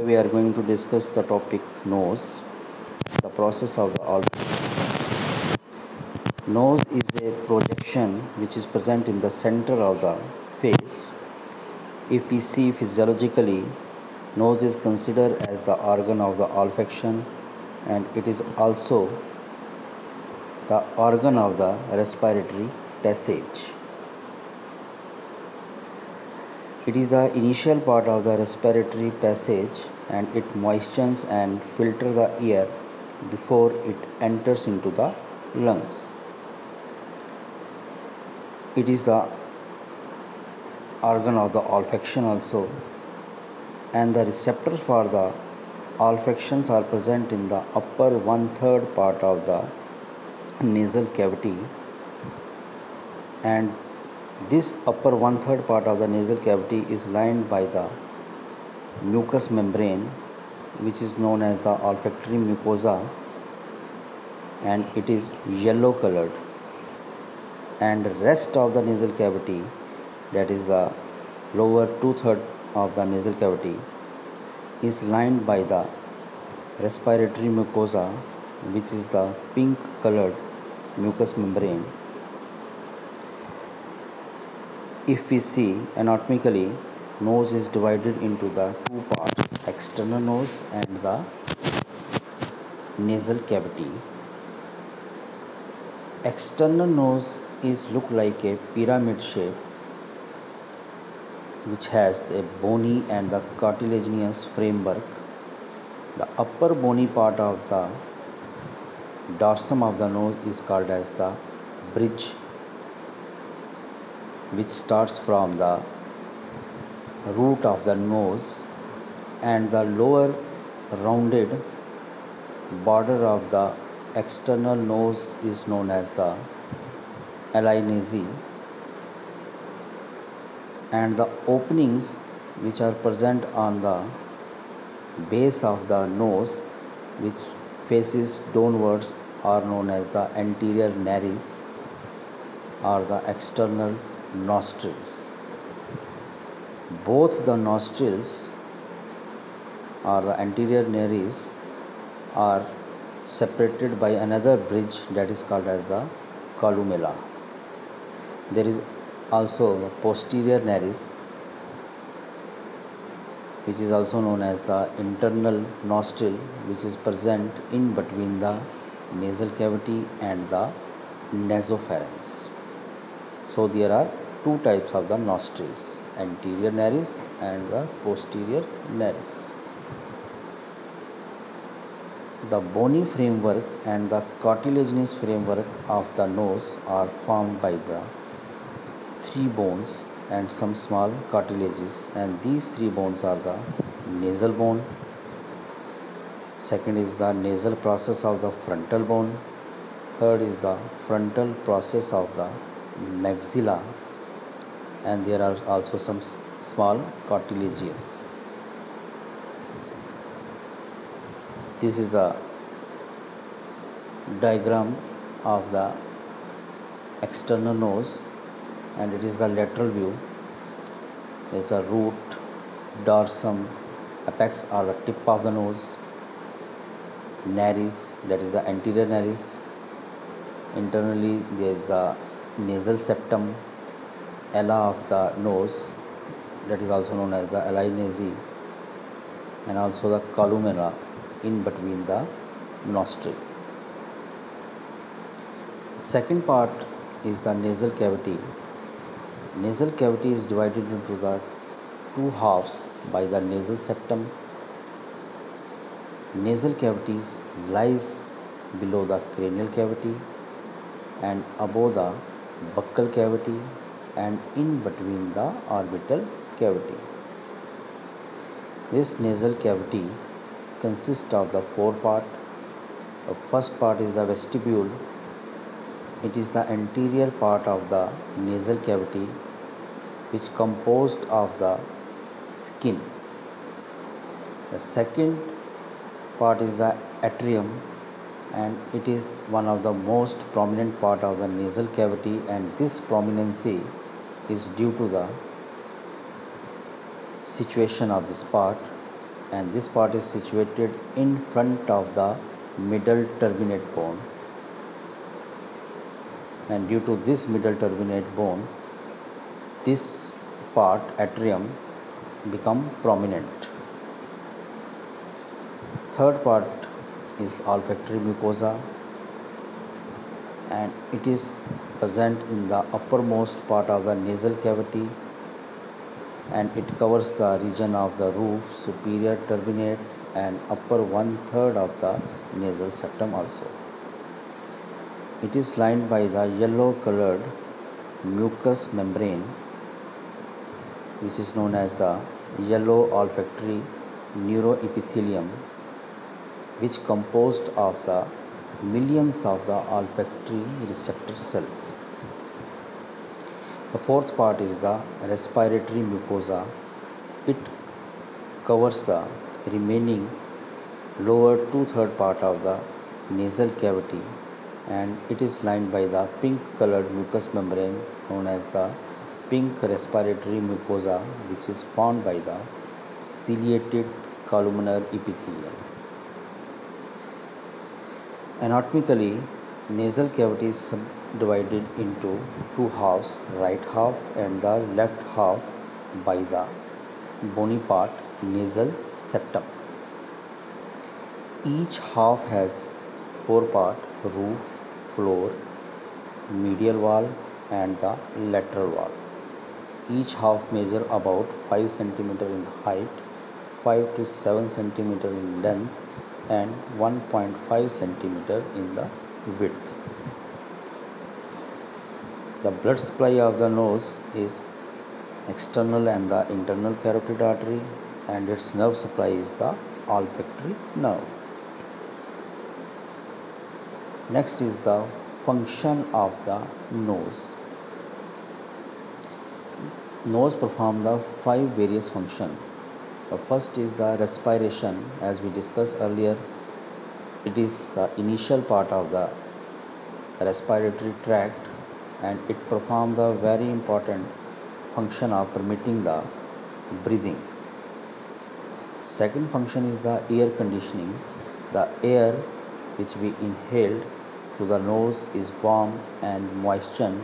We are going to discuss the topic nose, the process of the olfactory. Nose is a projection which is present in the center of the face. If we see physiologically, nose is considered as the organ of the olfaction, and it is also the organ of the respiratory passage. It is the initial part of the respiratory passage, and it moistens and filters the air before it enters into the lungs. It is the organ of the olfaction also, and the receptors for the olfactions are present in the upper one-third part of the nasal cavity, and this upper one-third part of the nasal cavity is lined by the mucous membrane, which is known as the olfactory mucosa, and it is yellow colored. And the rest of the nasal cavity, that is the lower two-thirds of the nasal cavity, is lined by the respiratory mucosa, which is the pink colored mucous membrane. If we see anatomically, nose is divided into the two parts, external nose and the nasal cavity. External nose is look like a pyramid shape which has a bony and the cartilaginous framework. The upper bony part of the dorsum of the nose is called as the bridge, which starts from the root of the nose, and the lower rounded border of the external nose is known as the elynaceae, and the openings which are present on the base of the nose, which faces downwards, are known as the anterior nares or the external nostrils. Both the nostrils or the anterior nares are separated by another bridge that is called as the columella. There is also the posterior nares, which is also known as the internal nostril, which is present in between the nasal cavity and the nasopharynx. So there are two types of the nostrils, anterior nares and the posterior nares. The bony framework and the cartilaginous framework of the nose are formed by the three bones and some small cartilages, and these three bones are the nasal bone, second is the nasal process of the frontal bone, third is the frontal process of the maxilla, and there are also some small cartilages. This is the diagram of the external nose, and it is the lateral view. It's a root, dorsum, apex or the tip of the nose, nares, that is the anterior nares. Internally there is the nasal septum, ala of the nose, that is also known as the elynaceae, and also the columella in between the nostril. Second part is the nasal cavity. Nasal cavity is divided into the two halves by the nasal septum. Nasal cavities lies below the cranial cavity and above the buccal cavity and in between the orbital cavity. This nasal cavity consists of the four parts. The first part is the vestibule. It is the anterior part of the nasal cavity, which composed of the skin. The second part is the atrium, and it is one of the most prominent part of the nasal cavity, and this prominency is due to the situation of this part. and this part is situated in front of the middle turbinate bone, and due to this middle turbinate bone, this part atrium become prominent. Third part is olfactory mucosa, and it is present in the uppermost part of the nasal cavity, and it covers the region of the roof, superior turbinate, and upper one third of the nasal septum also. It is lined by the yellow colored mucous membrane, which is known as the yellow olfactory neuroepithelium, which composed of the millions of the olfactory receptor cells. The fourth part is the respiratory mucosa. It covers the remaining lower two-third part of the nasal cavity, and it is lined by the pink colored mucous membrane known as the pink respiratory mucosa, which is formed by the ciliated columnar epithelium. Anatomically, nasal cavity is subdivided into two halves, right half and the left half, by the bony part, nasal septum. Each half has four parts: roof, floor, medial wall, and the lateral wall. Each half measure about 5 cm in height, 5 to 7 cm in length, and 1.5 cm in the width. The blood supply of the nose is external and the internal carotid artery, and its nerve supply is the olfactory nerve. Next is the function of the nose. Nose perform the five various functions. The first is the respiration, as we discussed earlier. It is the initial part of the respiratory tract, and it performs the very important function of permitting the breathing. Second function is the air conditioning. The air which we inhaled through the nose is warm and moistened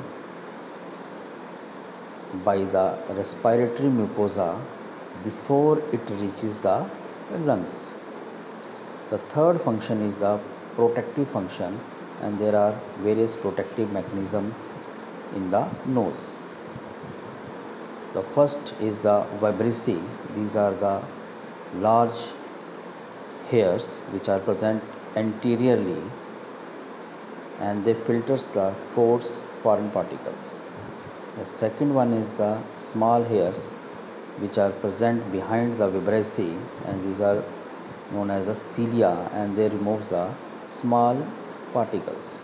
by the respiratory mucosa before it reaches the lungs. The third function is the protective function, and there are various protective mechanisms in the nose. The first is the vibrissae. These are the large hairs which are present anteriorly, and they filters the coarse foreign particles. The second one is the small hairs which are present behind the vibrissae, and these are known as the cilia, and they remove the small particles.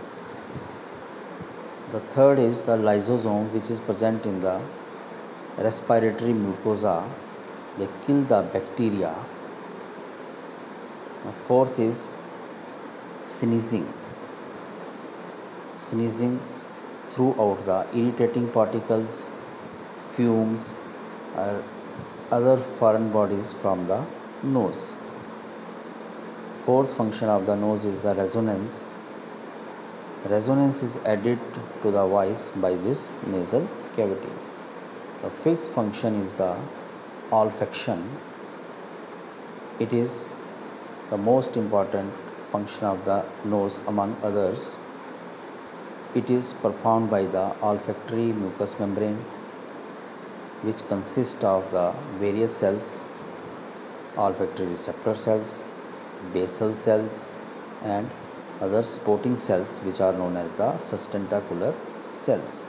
The third is the lysosome, which is present in the respiratory mucosa. They kill the bacteria. The fourth is sneezing. Sneezing throughout the irritating particles, fumes, or other foreign bodies from the nose. Fourth function of the nose is the resonance. Resonance is added to the voice by this nasal cavity. The fifth function is the olfaction. It is the most important function of the nose among others. It is performed by the olfactory mucous membrane, which consists of the various cells: olfactory receptor cells, basal cells, and other supporting cells which are known as the sustentacular cells.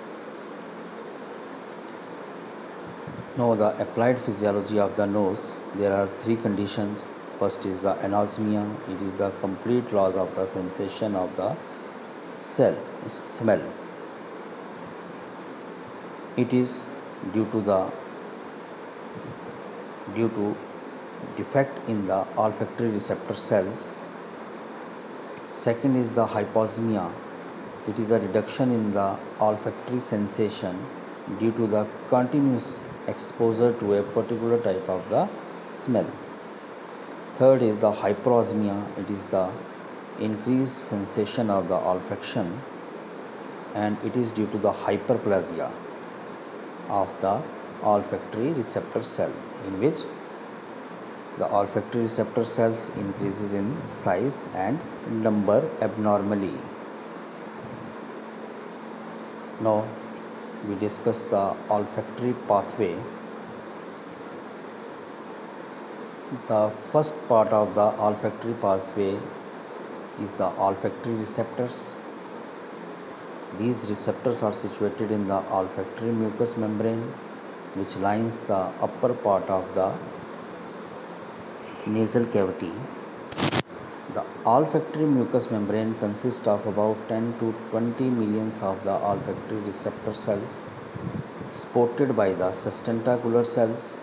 Now, the applied physiology of the nose. There are three conditions. First is the anosmia. It is the complete loss of the sensation of the smell. It is due to defect in the olfactory receptor cells. Second is the hyposmia. It is a reduction in the olfactory sensation due to the continuous exposure to a particular type of the smell. Third is the hyperosmia. It is the increased sensation of the olfaction, and it is due to the hyperplasia of the olfactory receptor cell, in which the olfactory receptor cells increases in size and number abnormally. Now we discuss the olfactory pathway. The first part of the olfactory pathway is the olfactory receptors. These receptors are situated in the olfactory mucous membrane, which lines the upper part of the nasal cavity. The olfactory mucous membrane consists of about 10 to 20 millions of the olfactory receptor cells, supported by the sustentacular cells.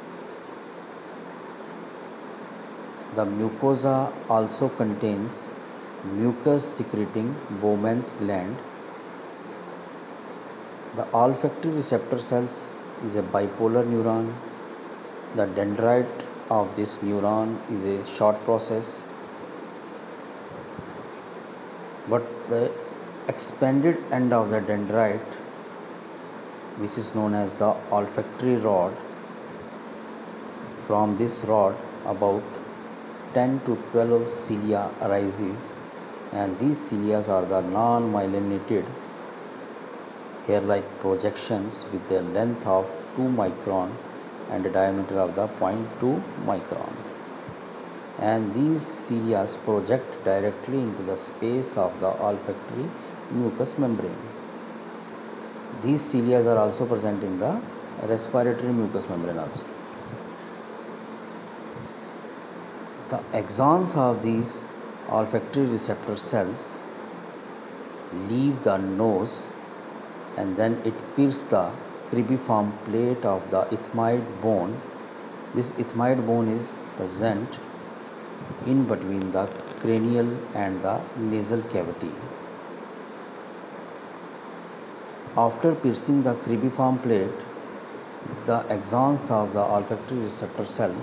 The mucosa also contains mucus secreting Bowman's gland. The olfactory receptor cells is a bipolar neuron. The dendrite of this neuron is a short process, but the expanded end of the dendrite, which is known as the olfactory rod, from this rod about 10 to 12 cilia arises, and these cilia are the non-myelinated hair-like projections with a length of 2 micron and a diameter of the 0.2 micron. And these cilia project directly into the space of the olfactory mucous membrane. These cilia are also present in the respiratory mucous membrane also. The axons of these olfactory receptor cells leave the nose, and then it pierces the cribriform plate of the ethmoid bone. This ethmoid bone is present in between the cranial and the nasal cavity. After piercing the cribriform plate, the axons of the olfactory receptor cell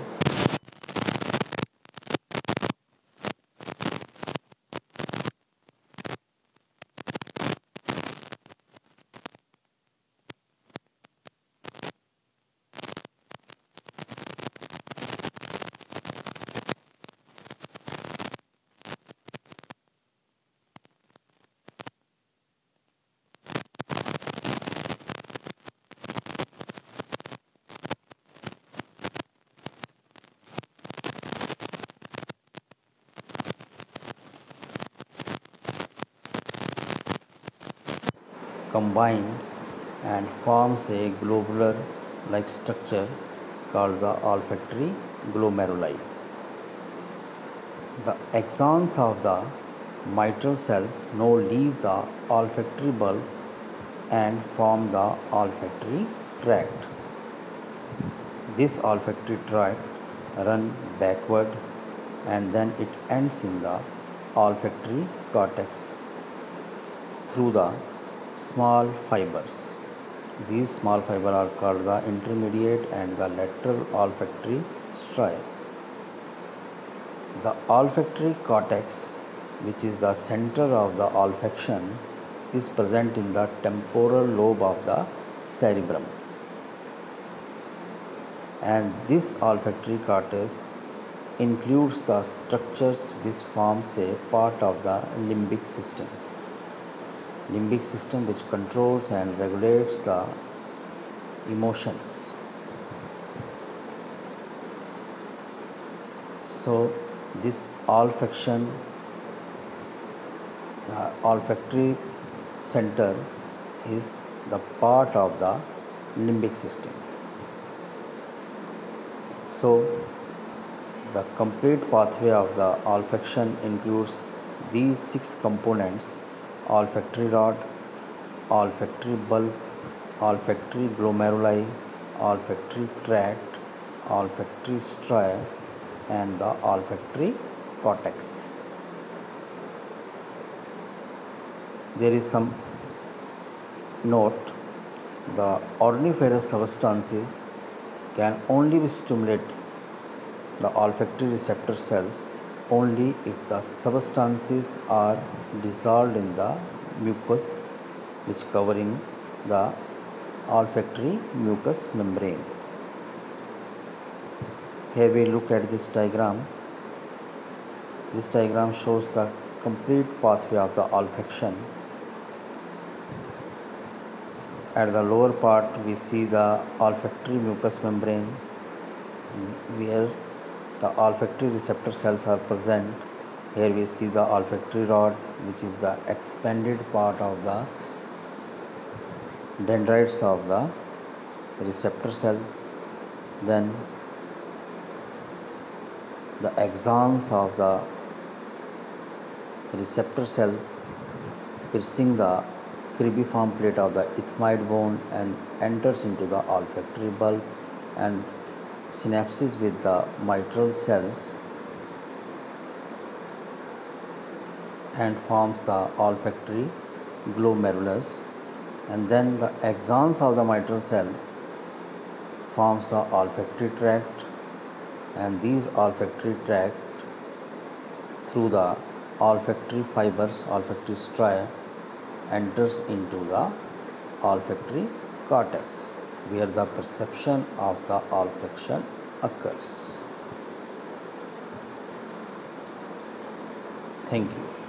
combine and forms a globular like structure called the olfactory glomeruli. The axons of the mitral cells now leave the olfactory bulb and form the olfactory tract. This olfactory tract runs backward, and then it ends in the olfactory cortex through the small fibers. These small fibers are called the intermediate and the lateral olfactory striae. The olfactory cortex, which is the center of the olfaction, is present in the temporal lobe of the cerebrum. And this olfactory cortex includes the structures which forms a part of the limbic system. Limbic system which controls and regulates the emotions. So this olfactory center is the part of the limbic system. So the complete pathway of the olfaction includes these 6 components: olfactory rod, olfactory bulb, olfactory glomeruli, olfactory tract, olfactory striae, and the olfactory cortex. There is some note: the odoriferous substances can only be stimulated the olfactory receptor cells only if the substances are dissolved in the mucus which covering the olfactory mucous membrane. Here we look at this diagram. This diagram shows the complete pathway of the olfaction. At the lower part we see the olfactory mucous membrane where the olfactory receptor cells are present. Here we see the olfactory rod, which is the expanded part of the dendrites of the receptor cells. Then the axons of the receptor cells piercing the cribriform plate of the ethmoid bone and enters into the olfactory bulb and synapses with the mitral cells and forms the olfactory glomerulus, and then the axons of the mitral cells forms the olfactory tract, and these olfactory tract through the olfactory fibers, olfactory stria, enters into the olfactory cortex where the perception of the olfaction occurs. Thank you.